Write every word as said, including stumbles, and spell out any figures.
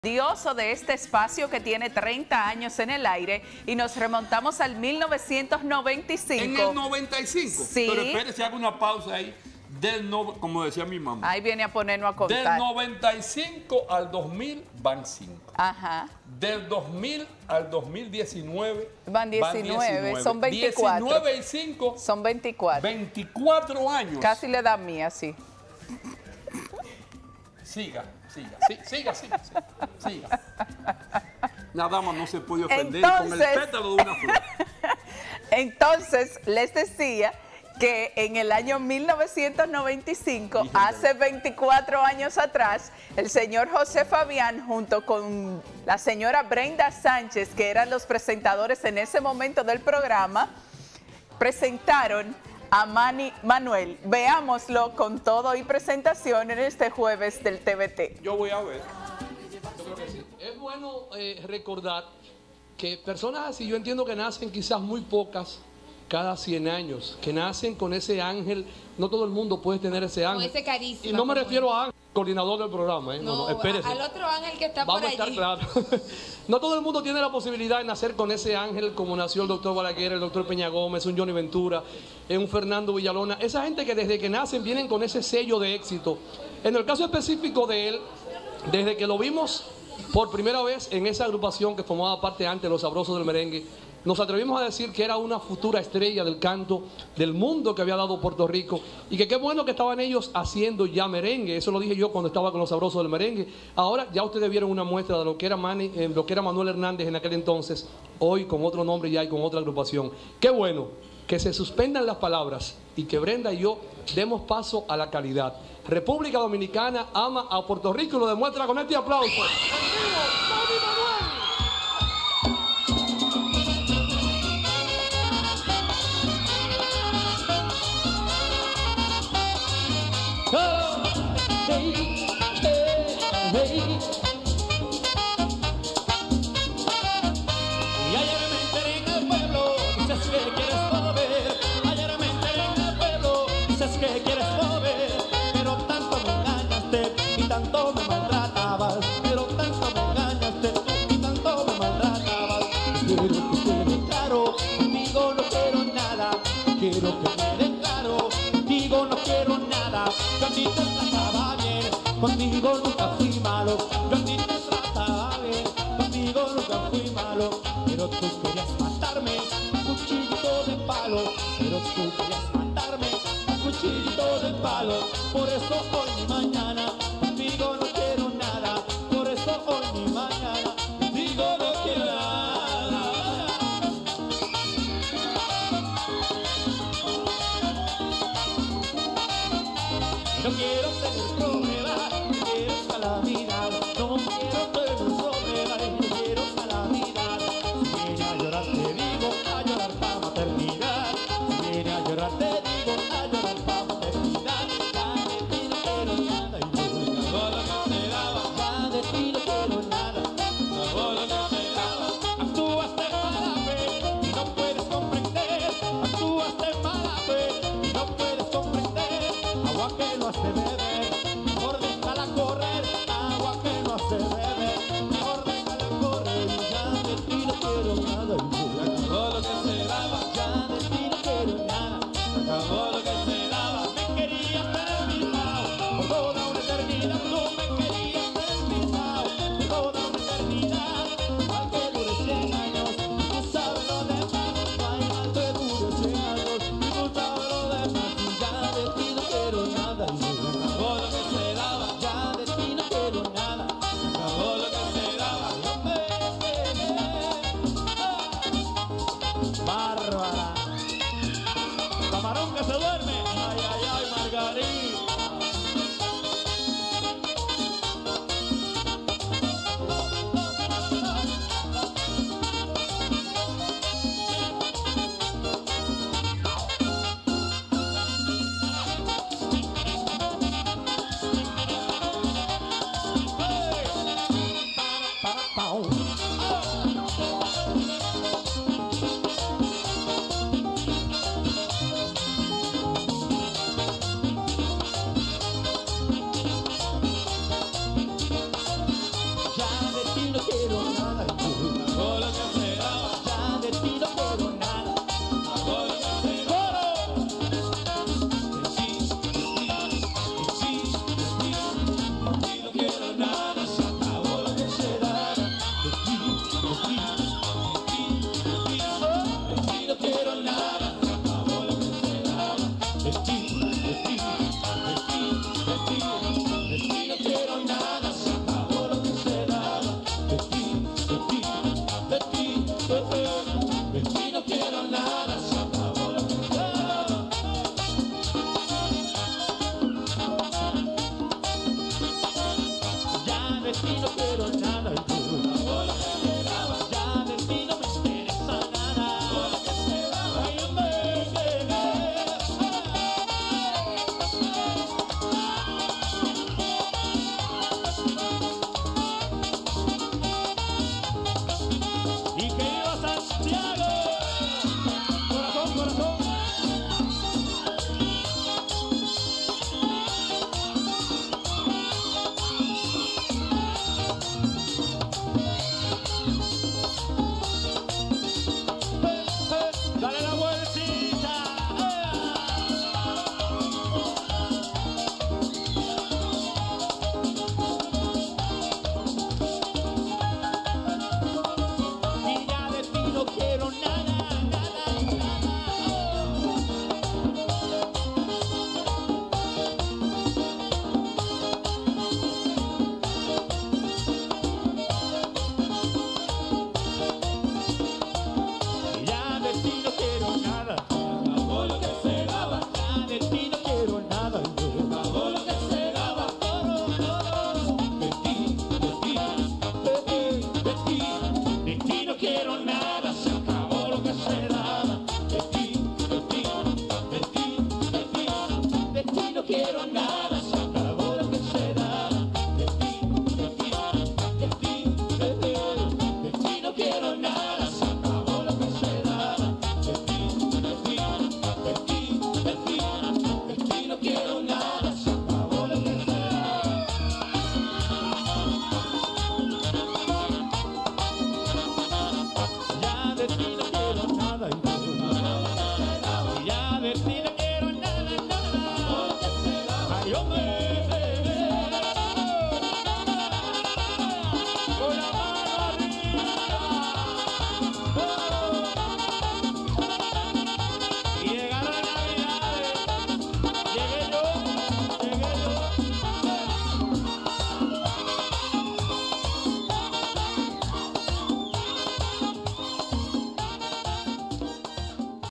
Dioso de este espacio que tiene treinta años en el aire y nos remontamos al mil novecientos noventa y cinco. ¿En el noventa y cinco? Sí. Pero espérese, hago una pausa ahí. Del no, como decía mi mamá. Ahí viene a ponernos a contar. Del noventa y cinco al dos mil van cinco. Ajá. Del dos mil al dos mil diecinueve van diecinueve, van diecinueve. Son veinticuatro. diecinueve y cinco. Son veinticuatro. veinticuatro años. Casi le da mía, sí. Siga, siga, sí, siga, siga, siga, siga. Nada más no se puede ofender Entonces, con el pétalo de una flor. Entonces, les decía que en el año mil novecientos noventa y cinco, hace veinticuatro años atrás, el señor José Fabián, junto con la señora Brenda Sánchez, que eran los presentadores en ese momento del programa, presentaron a Manny Manuel. Veámoslo con todo y presentación en este jueves del T V T. Yo voy a ver. Yo creo que sí. Es bueno eh, recordar que personas así, yo entiendo que nacen quizás muy pocas cada cien años, que nacen con ese ángel. No todo el mundo puede tener ese ángel. Con ese carisma. Y no me refiero a Ángel, coordinador del programa. ¿eh? No, no, no, espérese. Al otro ángel que está Vamos por a estar allí. claros. No todo el mundo tiene la posibilidad de nacer con ese ángel como nació el doctor Balaguer, el doctor Peña Gómez, un Johnny Ventura, un Fernando Villalona. Esa gente que desde que nacen vienen con ese sello de éxito. En el caso específico de él, desde que lo vimos por primera vez en esa agrupación que formaba parte antes de Los Sabrosos del Merengue, nos atrevimos a decir que era una futura estrella del canto del mundo que había dado Puerto Rico y que qué bueno que estaban ellos haciendo ya merengue. Eso lo dije yo cuando estaba con Los Sabrosos del Merengue. Ahora ya ustedes vieron una muestra de lo que era, Manny, eh, lo que era Manuel Hernández en aquel entonces, hoy con otro nombre ya y con otra agrupación. Qué bueno que se suspendan las palabras y que Brenda y yo demos paso a la calidad. República Dominicana ama a Puerto Rico y lo demuestra con este aplauso. ¡En vivo, Manny Manuel! Y ayer me enteré en el pueblo, dices que quieres volver. Ayer me enteré en el pueblo, dices que quieres volver. Pero tanto me engañaste y tanto me maltratabas. Pero tanto me engañaste y tanto me maltratabas. Quiero que quede claro, contigo no quiero nada. Quiero que quede claro, contigo no quiero nada. Yo a ti te trataba bien, contigo nunca fui malo. Yo a ti te trataba bien, contigo nunca fui malo. Pero tú querías matarme a cuchillito de palo. Pero tú querías matarme a cuchillito de palo. Por eso hoy ni mañana contigo no quiero nada. Por eso hoy ni mañana contigo no quiero nada. No quiero tener soledad, no quiero calamidad. No quiero tener soledad, no quiero calamidad. Si viene a llorar te digo, a llorar pa' maternidad. Si viene a llorar te digo, a llorar pa' maternidad. Ya de ti no quiero nada y no quiero nada. Hago lo que se daba. Ya de ti no quiero nada. Hago lo que se daba. De ti, de ti, de ti, de ti no quiero nada. Se acabó lo que se daba. De ti, de ti, de ti, de ti, de ti no quiero nada. Se acabó lo que se daba. De ti, de ti, de ti, de ti, de ti no quiero nada. Se acabó lo que se daba. De ti, de ti, de ti, de ti, de ti no quiero nada. Se acabó lo que se daba. Ya de ti no quiero nada. Ya de ti no me interesa nada. Ay, hombre, y que iba Santiago. Corazón, corazón. Dale la vueltita. Y ya de ti no quiero nada, nada, nada. Y ya de ti no quiero nada. Hago lo que se daba. Ya de ti no quiero nada. Hago lo que se daba. De ti, de ti, de ti, de ti, de ti no quiero nada. Se acabó lo que se daba. De ti, de ti, de ti, de ti, de ti no quiero nada. Se acabó lo que se daba. De ti, de ti, de ti, de ti, de ti no quiero nada. Se acabó lo que se daba. De ti, de ti, de ti, de ti, de ti no quiero nada. Se acabó lo que se daba. Ya de ti no quiero nada. Ya de ti no quiero nada, nada. Ay, hombre. Con la